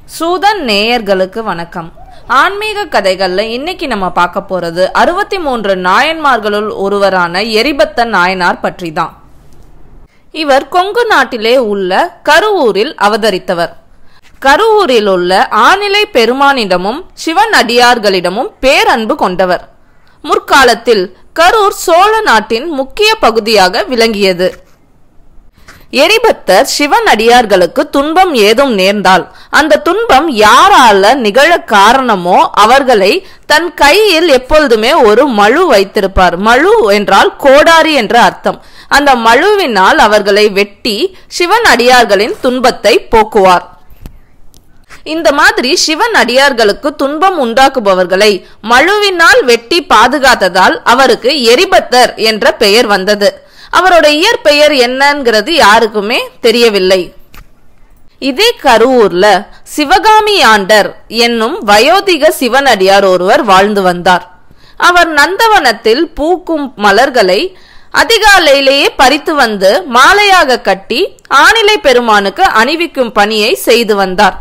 சூதன் நேயர்களுக்கு வணக்கம். ஆன்மீக கதைகள்ல இன்னைக்கு நம்ம பார்க்க போறது 63 நாயன்மார்களுள் ஒருவரான எரிபத்தன் நாயனார் பற்றி தான். இவர் கொங்கு நாட்டிலே உள்ள கருவூரில் அவதரித்தவர். கருவூரில் உள்ள ஆநிலை பெருமானிடமும் சிவன் அடியார்களிடமும் பேரன்பு கொண்டவர். முற்காலத்தில் கரூர் சோழ நாட்டின் முக்கிய பகுதியாக விளங்கியது. எரிபத்தர் சிவன் அடியார்களுக்கு துன்பம் ஏதும் நேர்ந்தால் அந்த துன்பம் யாரால நிகழ காரணமோ அவர்களை தன் கையில் எப்பொழுதுமே ஒரு மழு வைத்திருப்பார். மழு என்றால் கோடாரி என்ற அர்த்தம். அந்த மழுவினால் அவர்களை வெட்டி சிவன் அடியார்களின் துன்பத்தை போக்குவார். இந்த மாதிரி சிவன் அடியார்களுக்கு துன்பம் உண்டாக்குபவர்களை மழுவினால் வெட்டி பாதுகாத்ததால் அவருக்கு எரிபத்தர் என்ற பெயர் வந்தது. அவரோட இயற்பெயர் என்னங்கிறது யாருக்குமே தெரியவில்லை. இதே கருவூர்ல சிவகாமி ஆண்டர் என்னும் வயோதிக சிவனடியார் ஒருவர் வாழ்ந்து வந்தார். அவர் நந்தவனத்தில் பூக்கும் மலர்களை அதிகாலையிலேயே பறித்து வந்து மாலையாக கட்டி ஆநிலை பெருமானுக்கு அணிவிக்கும் பணியை செய்து வந்தார்.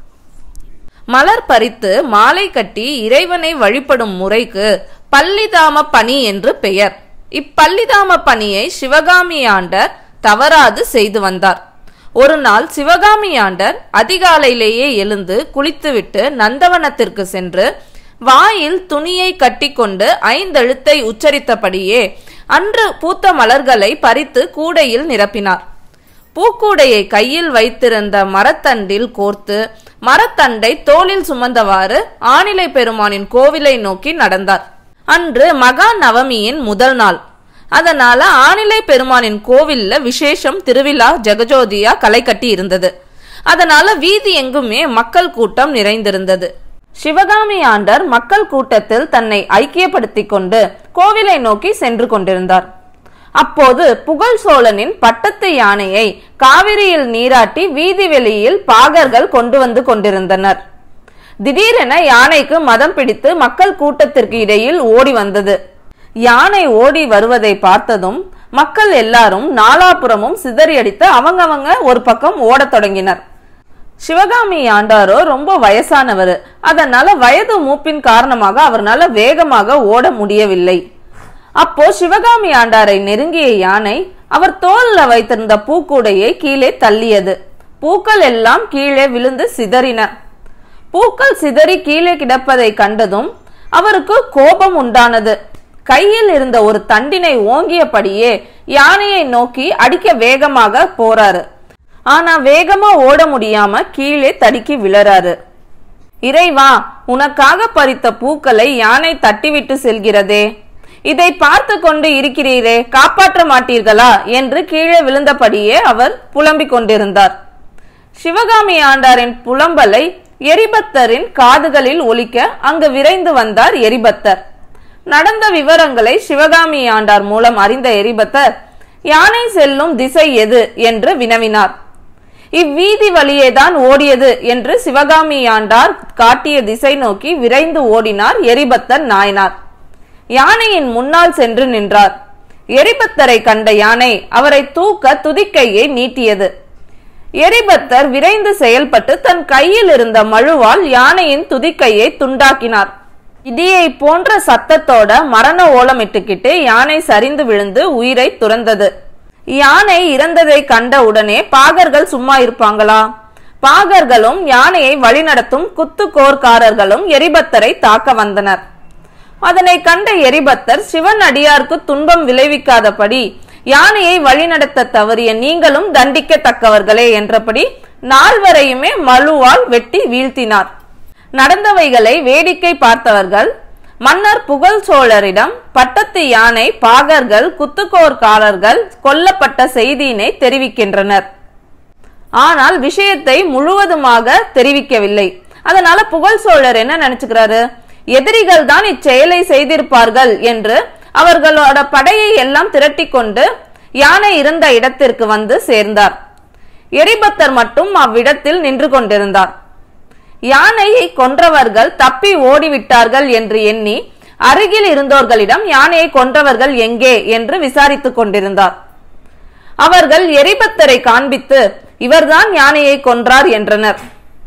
மலர் பறித்து மாலை கட்டி இறைவனை வழிபடும் முறைக்கு பள்ளிதாம பணி என்று பெயர். இப்பள்ளிதாம பணியை சிவகாமி ஆண்டர் தவறாது செய்து வந்தார். ஒரு நாள் சிவகாமி ஆண்டர் அதிகாலையிலேயே எழுந்து குளித்துவிட்டு நந்தவனத்திற்கு சென்று வாயில் துணியை கட்டிக்கொண்டு 5 எழுத்தை உச்சரித்தபடியே அன்று பூத்த மலர்களை பறித்து கூடையில் நிரப்பினார். பூக்கூடையை கையில் வைத்திருந்த மரத்தண்டில் கோர்த்து மரத்தண்டை தோளில் சுமந்தவாறு ஆநிலை பெருமானின் கோவிலை நோக்கி நடந்தார். அன்று மகா நவமியின் முதல் நாள். அதனால ஆநிலை பெருமானின் கோவில்ல விசேஷம், திருவிழா, ஜெகஜோதியா களை கட்டி இருந்தது. அதனால வீதி எங்குமே மக்கள் கூட்டம் நிறைந்திருந்தது. சிவகாமி ஆண்டர் மக்கள் கூட்டத்தில் தன்னை ஐக்கியப்படுத்திக் கொண்டு கோவிலை நோக்கி சென்று கொண்டிருந்தார். அப்போது புகழ் சோழனின் பட்டத்து யானையை காவிரியில் நீராட்டி வீதி வெளியில் பாகர்கள் கொண்டு வந்து கொண்டிருந்தனர். திடீரென யானைக்கு மதம் பிடித்து மக்கள் கூட்டத்திற்கு இடையில் ஓடி வந்தது. யானை ஓடி வருவதை பார்த்ததும் மக்கள் எல்லாரும் நாலாபுறமும் சிதறியடித்து அவங்கவங்க ஒரு பக்கம் ஓடத் தொடங்கினர். சிவகாமி ஆண்டாரோ ரொம்ப வயசானவர். அதனால வயது மூப்பின் காரணமாக அவர்னால வேகமாக ஓட முடியவில்லை. அப்போ சிவகாமி ஆண்டாரை நெருங்கிய யானை அவர் தோல்ல வைத்திருந்த பூக்கூடையை கீழே தள்ளியது. பூக்கள் எல்லாம் கீழே விழுந்து சிதறின. பூக்கள் சிதறி கீழே கிடப்பதை கண்டதும் அவருக்கு கோபம் உண்டானது. கையில் இருந்த ஒரு தண்டினை ஓங்கியபடியே யானையை நோக்கி அடிக்க வேகமாக போறாரு. ஆனா வேகமா ஓட முடியாம கீழே தடுக்கி விழறாரு. இறைவா, உனக்காக பறித்த பூக்களை யானை தட்டிவிட்டு செல்கிறதே, இதை பார்த்து கொண்டு இருக்கிறீரே, காப்பாற்ற மாட்டீர்களா என்று கீழே விழுந்தபடியே அவர் புலம்பிக் கொண்டிருந்தார். சிவகாமி ஆண்டாரின் புலம்பலை எரிபத்தரின் காதுகளில் ஒலிக்க அங்கு விரைந்து வந்தார் எரிபத்தர். நடந்த விவரங்களை சிவகாமி ஆண்டார் மூலம் அறிந்த எரிபத்தர் யானை செல்லும் திசை எது என்று வினவினார். இவ்வீதி வழியேதான் ஓடியது என்று சிவகாமி ஆண்டார் காட்டிய திசை நோக்கி விரைந்து ஓடினார் எரிபத்தர் நாயனார். யானையின் முன்னால் சென்று நின்றார். எரிபத்தரை கண்ட யானை அவரை தூக்க துதிக்கையை நீட்டியது. எரிபத்தர் விரைந்து செயல்பட்டு தன் கையில் இருந்த மழுவால் யானையின் துதிக்கையை துண்டாக்கினார். இடியை போன்ற சத்தத்தோட மரண ஓலமிட்டுக்கிட்டு யானை சரிந்து விழுந்து உயிரை துறந்தது. யானை இறந்ததை கண்ட உடனே பாகர்கள் சும்மா இருப்பாங்களா? பாகர்களும் யானையை வழிநடத்தும் குத்துக்கோர்காரர்களும் எரிபத்தரை தாக்க வந்தனர். அதனை கண்ட எரிபத்தர் சிவன் அடியாருக்கு துன்பம் விளைவிக்காதபடி யானையை வழிநடத்த தவறிய நீங்களும் தண்டிக்கத்தக்கவர்களே என்றபடி 4 மழுவால் வெட்டி வீழ்த்தினார். நடந்தவைகளை வேடிக்கை பார்த்தவர்கள் மன்னர் புகழ் சோழரிடம் பட்டத்து யானை, பாகர்கள், குத்துக்கோர்காரர்கள் கொல்லப்பட்ட செய்தியினை தெரிவிக்கின்றனர். ஆனால் விஷயத்தை முழுவதுமாக தெரிவிக்கவில்லை. அதனால புகழ் சோழர் என்ன நினைச்சுக்கிறாரு, எதிரிகள் தான் இச்செயலை செய்திருப்பார்கள் என்று அவர்களோட படையை எல்லாம் திரட்டி கொண்டு யானை இருந்த இடத்திற்கு வந்து சேர்ந்தார். எரிபத்தர் மட்டும் அவ்விடத்தில் நின்று கொண்டிருந்தார். யானையை கொன்றவர்கள் தப்பி ஓடிவிட்டார்கள் என்று எண்ணி அருகில் இருந்தோர்களிடம் யானையை கொன்றவர்கள் எங்கே என்று விசாரித்துக் கொண்டிருந்தார். அவர்கள் எரிபத்தரை காண்பித்து இவர்தான் யானையை கொன்றார் என்றனர்.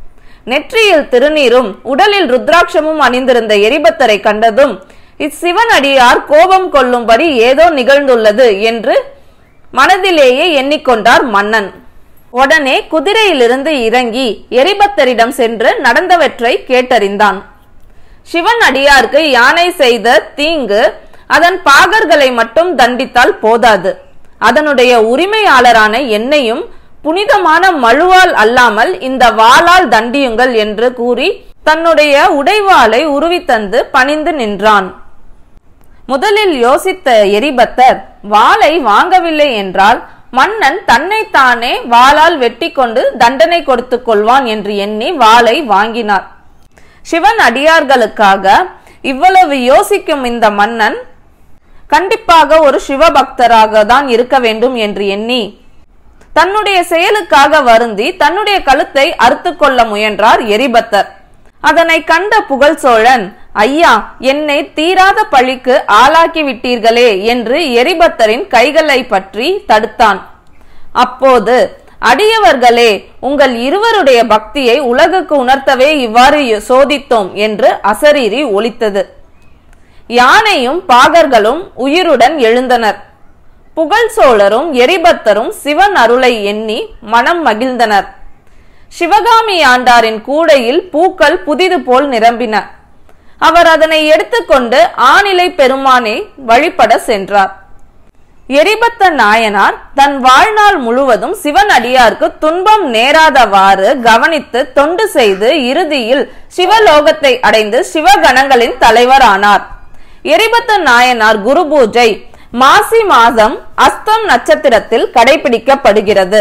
நெற்றியில் திருநீரும் உடலில் ருத்ராட்சமும் அணிந்திருந்த எரிபத்தரை கண்டதும் இச்சிவன் அடியார் கோபம் கொள்ளும்படி ஏதோ நிகழ்ந்துள்ளது என்று மனதிலேயே எண்ணிக்கொண்டார் மன்னன். உடனே குதிரையிலிருந்து இறங்கி எரிபத்தரிடம் சென்று நடந்தவற்றை கேட்டறிந்தான். சிவன் அடியாருக்கு யானை செய்த தீங்கு அதன் பாகர்களை மட்டும் தண்டித்தால் போதாது, அதனுடைய உரிமையாளரான என்னையும் புனிதமான மழுவால் அல்லாமல் இந்த வாளால் தண்டியுங்கள் என்று கூறி தன்னுடைய உடைவாளை உருவித்தந்து பணிந்து நின்றான். முதலில் யோசித்த எரிபத்தர் வாளை வாங்கவில்லை என்றால் மன்னன் தன்னைத்தானே வாளால் வெட்டி கொண்டு தண்டனை கொடுத்துக் கொள்வான் என்று எண்ணி வாளை வாங்கினார். சிவன் அடியார்களுக்காக இவ்வளவு யோசிக்கும் இந்த மன்னன் கண்டிப்பாக ஒரு சிவபக்தராக தான் இருக்க வேண்டும் என்று எண்ணி தன்னுடைய செயலுக்காக வருந்தி தன்னுடைய கழுத்தை அறுத்து கொள்ள முயன்றார் எரிபத்தர். அதனை கண்ட புகழ் சோழன், ஐயா, என்னை தீராத பழிக்கு ஆளாக்கி விட்டீர்களே என்று எரிபத்தரின் கைகளை பற்றி தடுத்தான். அப்போது, அடியவர்களே, உங்கள் இருவருடைய பக்தியை உலகுக்கு உணர்த்தவே இவ்வாறு சோதித்தோம் என்று அசரீரி ஒலித்தது. யானையும் பாகர்களும் உயிருடன் எழுந்தனர். புகழ் சோழரும் எரிபத்தரும் சிவன் அருளை எண்ணி மனம் மகிழ்ந்தனர். சிவகாமி ஆண்டாரின் கூடையில் பூக்கள் புதிது போல் நிரம்பின. அவர் அதனை எடுத்துக்கொண்டு ஆணிலை பெருமானை வழிபட சென்றார். எரிபத்த நாயனார் தன் வாழ்நாள் முழுவதும் சிவன் அடியாருக்கு துன்பம் நேராதவாறு கவனித்து தொண்டு செய்து இறுதியில் சிவலோகத்தை அடைந்து சிவகணங்களின் தலைவர் ஆனார். எரிபத்த நாயனார் குரு பூஜை மாசி மாதம் அஸ்தம் நட்சத்திரத்தில் கடைபிடிக்கப்படுகிறது.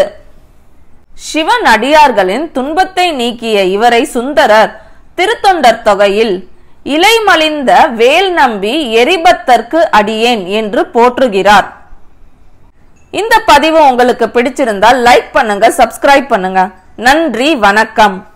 சிவன் அடியார்களின் துன்பத்தை நீக்கிய இவரை சுந்தரர் திருத்தொண்டர் தொகையில் இலை மலிந்த வேல் நம்பி எரிபத்தர்க்கு அடியேன் என்று போற்றுகிறார். இந்த பதிவு உங்களுக்கு பிடிச்சிருந்தால் லைக் பண்ணுங்க, சப்ஸ்கிரைப் பண்ணுங்க. நன்றி, வணக்கம்.